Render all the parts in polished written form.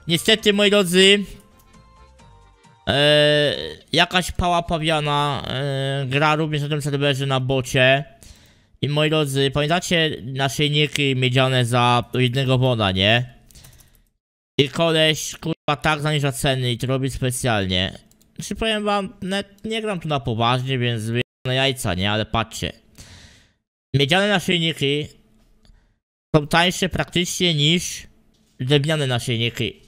niestety, moi drodzy, jakaś pała pawiana gra również na tym serwerze na bocie. I moi drodzy, pamiętacie naszyjniki miedziane za jednego wona, nie? I koleś, kurwa, tak zaniża ceny i to robi specjalnie. Znaczy, powiem wam, nie gram tu na poważnie, więc na jajca, nie? Ale patrzcie. Miedziane naszyjniki są tańsze praktycznie niż drewniane naszyjniki.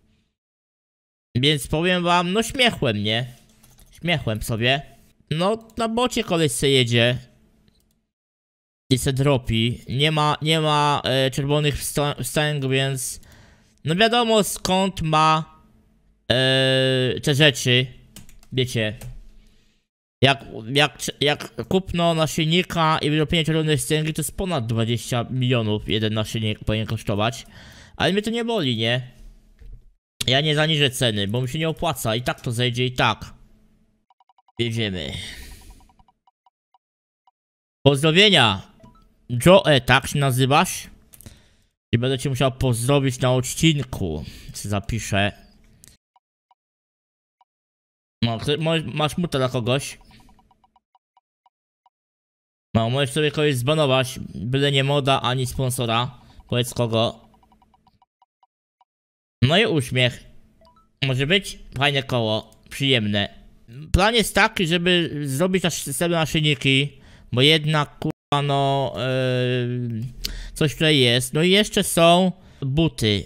Więc powiem wam, no śmiechłem, nie? Śmiechłem sobie. No, na bocie koleś se jedzie. I se dropi. Nie ma czerwonych wstęg, więc... No wiadomo skąd ma te rzeczy. Wiecie. Jak kupno naszyjnika i wyrobienie czerwonej wstęgi, to jest ponad 20 milionów jeden naszyjnik powinien kosztować. Ale mnie to nie boli, nie? Ja nie zaniżę ceny, bo mi się nie opłaca. I tak to zejdzie, i tak. Jedziemy. Pozdrowienia. Joe, tak się nazywasz? I będę cię musiał pozdrowić na odcinku. Co zapiszę. No, masz mutę dla kogoś. No, możesz sobie kogoś zbanować. Byle nie moda, ani sponsora. Powiedz kogo. No i uśmiech. Może być fajne koło. Przyjemne. Plan jest taki, żeby zrobić sobie naszyjniki. Bo jednak, kurwa, no... coś tutaj jest. No i jeszcze są buty.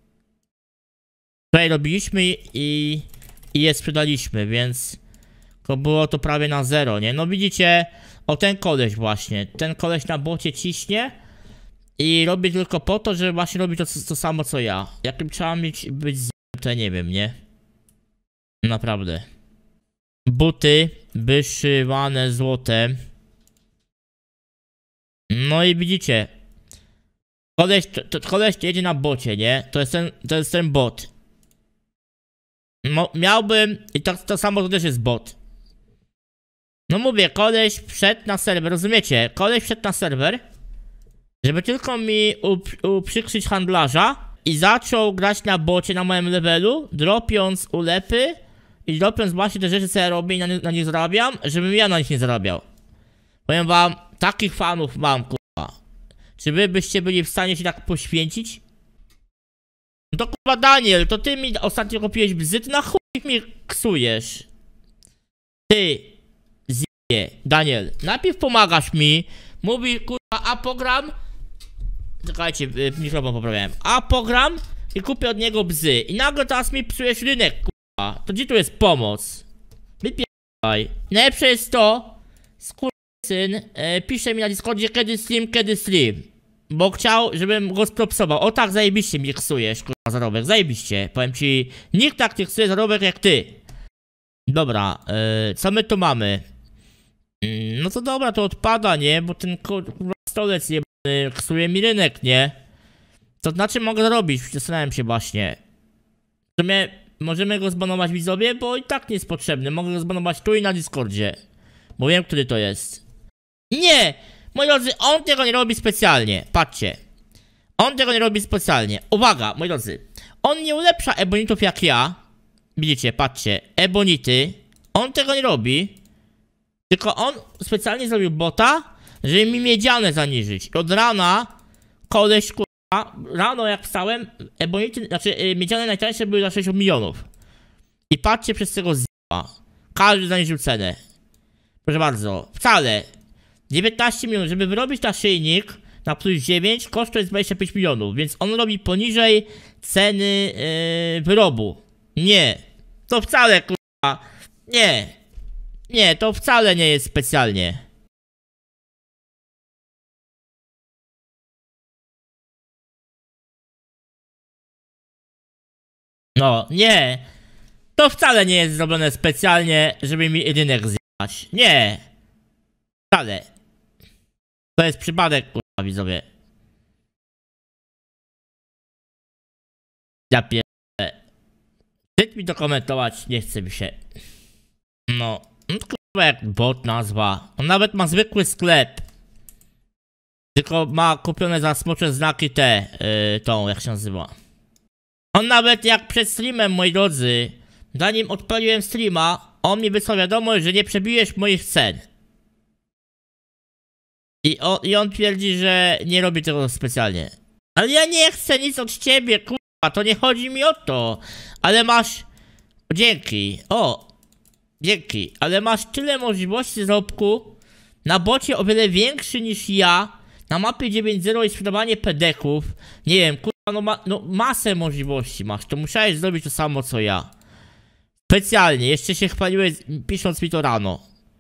Tutaj robiliśmy i je sprzedaliśmy, więc... To było to prawie na zero, nie? No widzicie... O, ten koleś właśnie. Ten koleś na bocie ciśnie. I robi tylko po to, żeby właśnie robić to samo co ja. Jakim trzeba być z... to ja nie wiem, nie? Naprawdę. Buty wyszywane złotem. No i widzicie. Koleś jedzie na bocie, nie? To jest ten bot. No, miałbym... I to samo to też jest bot. No mówię, koleś wszedł na serwer, rozumiecie? Koleś wszedł na serwer, żeby tylko mi uprzykrzyć handlarza i zaczął grać na bocie na moim levelu, dropiąc ulepy i dropiąc właśnie te rzeczy, co ja robię i na nich zarabiam, żebym ja na nich nie zarabiał. Powiem wam, takich fanów mam, kurwa. Czy wy byście byli w stanie się tak poświęcić? No to kurwa Daniel, to ty mi ostatnio kupiłeś bzyt, na chuj mi ksujesz. Ty, zje, Daniel, najpierw pomagasz mi, mówi kurwa apogram. Czekajcie, mikrofon poprawiałem. Apogram i kupię od niego bzy. I nagle teraz mi psujesz rynek, kurwa. To gdzie tu jest pomoc? Wypierdaj. Najlepsze jest to, skurwysyn pisze mi na Discordzie kiedy stream. Bo chciał, żebym go spropsował. O tak, zajebiście mi ksujesz, kurwa, zarobek. Zajebiście. Powiem ci, nikt tak nie ksuje zarobek jak ty. Dobra, co my tu mamy? No to dobra, to odpada, nie? Bo ten kurwa stolec jebany ksuje mi rynek, nie? To znaczy mogę zrobić? Zastanawiam się właśnie. W sumie możemy go zbanować, widzowie, bo i tak nie jest potrzebny. Mogę go zbanować tu i na Discordzie. Bo wiem, który to jest. Nie! Moi drodzy, on tego nie robi specjalnie. Patrzcie. On tego nie robi specjalnie. Uwaga, moi drodzy. On nie ulepsza ebonitów jak ja. Widzicie, patrzcie. Ebonity. On tego nie robi. Tylko on specjalnie zrobił bota, żeby mi miedziane zaniżyć. Od rana koleś, kurwa, rano jak wstałem, ebonity, znaczy miedziane najtańsze były za 60 milionów. I patrzcie przez tego z***a. Każdy zaniżył cenę. Proszę bardzo, wcale. 19 milionów, żeby wyrobić naszyjnik na plus 9, koszt to jest 25 milionów, więc on robi poniżej ceny wyrobu. Nie. To wcale, kurwa. Nie. Nie, to wcale nie jest specjalnie. No, nie. To wcale nie jest zrobione specjalnie, żeby mi rynek zjechać. Nie. Wcale. To jest przypadek, kurwa, widzowie. Ja pierdolę. Chcę mi to komentować, nie chce mi się. No, kurwa, jak bot nazwa. On nawet ma zwykły sklep. Tylko ma kupione za smocze znaki te, tą, jak się nazywa. On nawet jak przed streamem, moi drodzy, zanim odpaliłem streama, on mi wysłał wiadomość, że nie przebijesz moich cen. I on twierdzi, że nie robi tego specjalnie. Ale ja nie chcę nic od ciebie, kurwa, to nie chodzi mi o to. Ale masz... Dzięki. O. Dzięki. Ale masz tyle możliwości zarobku na bocie o wiele większy niż ja. Na mapie 9.0 i sprzedawanie pedeków. Nie wiem, kurwa, no masę możliwości masz. To musiałeś zrobić to samo co ja. Specjalnie. Jeszcze się chwaliłeś pisząc mi to rano.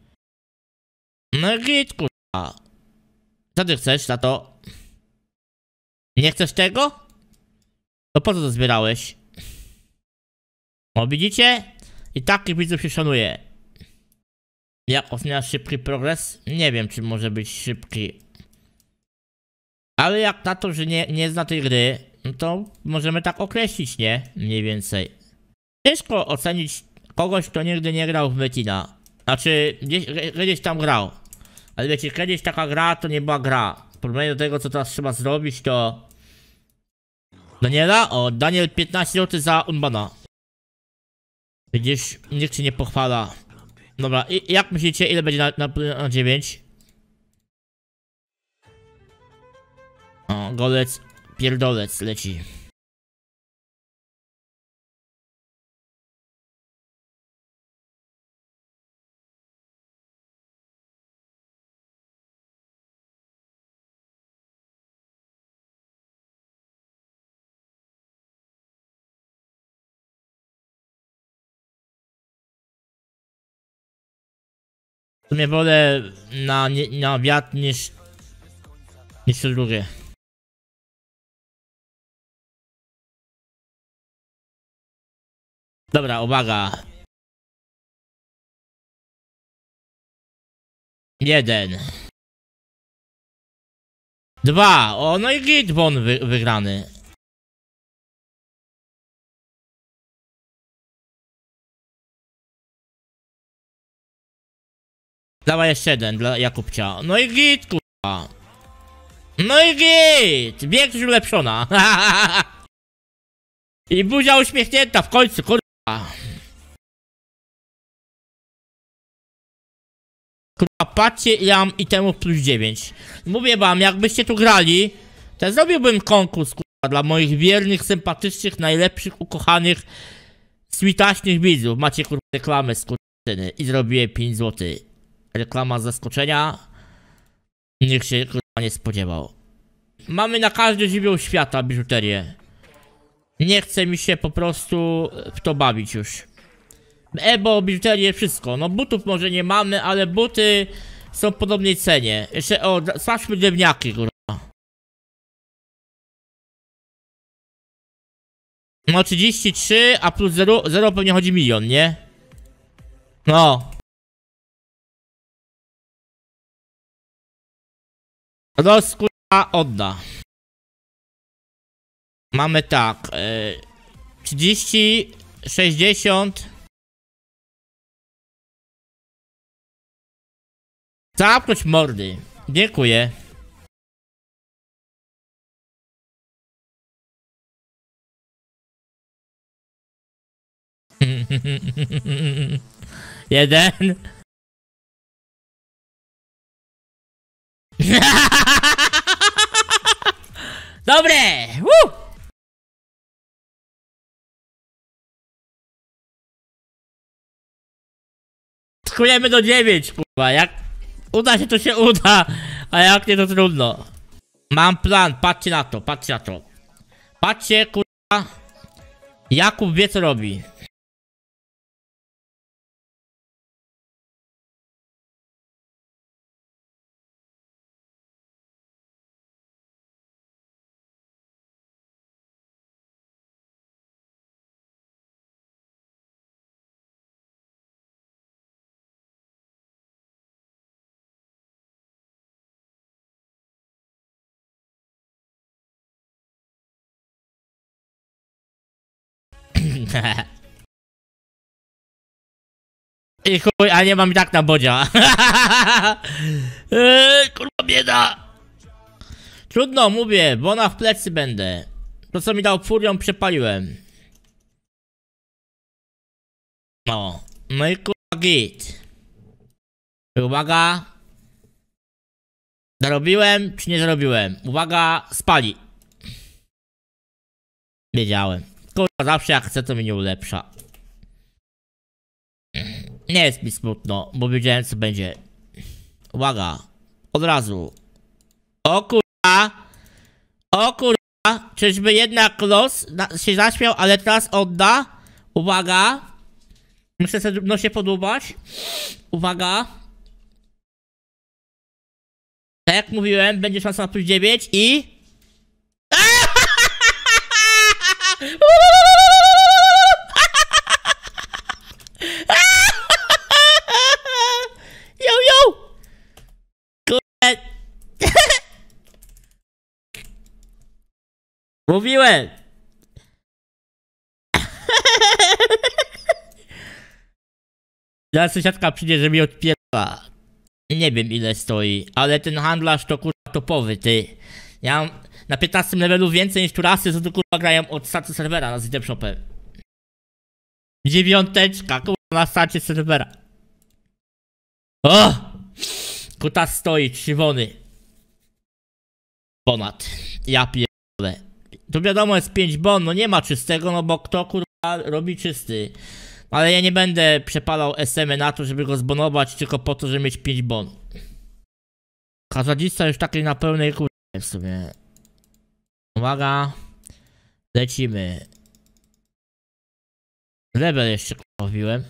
No git, kurwa. Co ty chcesz na to? Nie chcesz tego? To po co to zbierałeś? O, widzicie? I takich widzów się szanuje. Jak oceniasz szybki progres? Nie wiem, czy może być szybki. Ale jak na to, że nie zna tej gry, no to możemy tak określić, nie? Mniej więcej. Ciężko ocenić kogoś, kto nigdy nie grał w Metina. Znaczy, kiedyś tam grał. Ale wiecie, kiedyś taka gra to nie była gra. W porównaniu do tego, co teraz trzeba zrobić, to... Daniela? O, Daniel 15 zł za Unbana. Widzisz, nikt cię nie pochwala. Dobra, i jak myślicie, ile będzie na 9? O, golec, pierdolec leci. W sumie wolę na wiatr niż to drugie. Dobra, uwaga. 1. 2. O, no i git bon wygrany. Dawaj jeszcze jeden dla Jakubcia. No i git, kurwa. No i git! Większość ulepszona. I buzia uśmiechnięta w końcu, kurwa. Kurwa, patrzcie, ja mam itemów plus 9. Mówię wam, jakbyście tu grali, to zrobiłbym konkurs, kurwa, dla moich wiernych, sympatycznych, najlepszych, ukochanych, switaśnych widzów. Macie, kurwa, reklamę z kurtyny i zrobiłem 5 zł. Reklama z zaskoczenia. Nikt się, kurwa, nie spodziewał. Mamy na każdy żywioł świata biżuterię. Nie chce mi się po prostu w to bawić już. Bo biżuterię wszystko. No butów może nie mamy, ale buty są w podobnej cenie. Jeszcze, o, sprawdźmy drewniaki, kurwa. No 33, a plus 0 pewnie chodzi milion, nie? No. Roz, kurwa, odda. Mamy tak, 30, 60. Zapnąć mordy. Dziękuję. Jeden. Dobre! Woo! Skujemy do 9, kurwa. Jak uda się, to się uda. A jak nie, to trudno. Mam plan, patrzcie na to, patrzcie na to. Patrzcie, kurwa. Jakub wie, co robi. I chuj, a nie mam i tak na bodzia. Kurwa bieda. Trudno, mówię, bo na w plecy będę. To co mi dał furią przepaliłem. No i kurwa git. Uwaga. Zarobiłem czy nie zarobiłem? Uwaga, spali. Wiedziałem. Kurwa, zawsze jak chcę, to mi nie ulepsza. Nie jest mi smutno, bo wiedziałem, co będzie. Uwaga. Od razu. O kurwa. O kurwa. Czyżby jednak los się zaśmiał, ale teraz odda. Uwaga. Muszę sobie się podobać. Uwaga. Tak jak mówiłem, będzie szansa na plus 9 i... Yo! Kurde. Mówiłem. Zaraz sąsiadka przyjdzie, że mi odpierdala. Nie wiem ile stoi, ale ten handlarz to kurwa topowy, ty. Ja mam na 15 levelu więcej niż turasy, co tu kurwa grają od startu serwera na Zitep Shopem. 9, kurwa na starcie serwera. O! Kuta stoi, krzywony. Ponad. Ja pierdolę. Tu wiadomo jest 5 bon, no nie ma czystego, no bo kto kurwa robi czysty. Ale ja nie będę przepalał SM-y na to, żeby go zbonować, tylko po to, żeby mieć 5 bon. Kazadzista już takiej na pełnej kurwa w sumie. Uwaga. Lecimy. Rebel jeszcze kurwa wbiłem.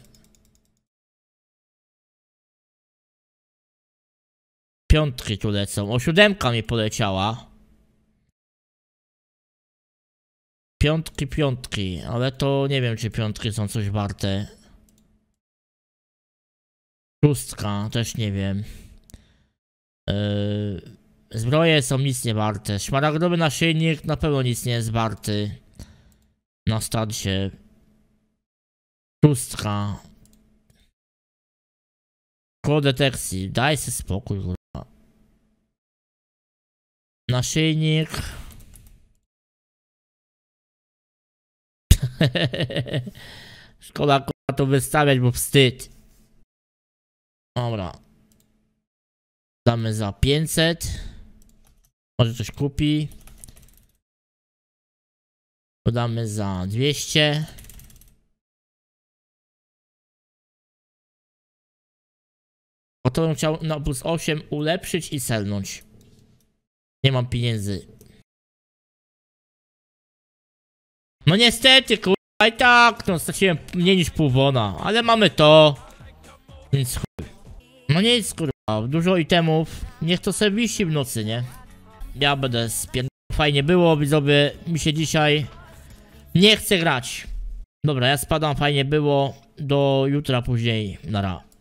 Piątki tu lecą. O, 7 mi poleciała. Piątki, ale to nie wiem, czy piątki są coś warte. 6 też nie wiem. Zbroje są nic nie warte. Szmaragdowy naszyjnik na pewno nic nie jest warty. Na starcie. 6. Koło detekcji. Daj sobie spokój, kurwa. Naszyjnik. Szkoda kurwa to wystawiać, bo wstyd. Dobra. Damy za 500. Może coś kupi. Podamy za 200. Bo to bym chciał na plus 8 ulepszyć i selnąć. Nie mam pieniędzy. No niestety kurwa i tak, no straciłem mniej niż pół wona, ale mamy to. Więc chuj. No nic kurwa, dużo itemów. Niech to sobie wisi w nocy, nie? Ja będę spierdolał. Fajnie było, widzowie, mi się dzisiaj nie chce grać. Dobra, ja spadam, fajnie było. Do jutra później, nara.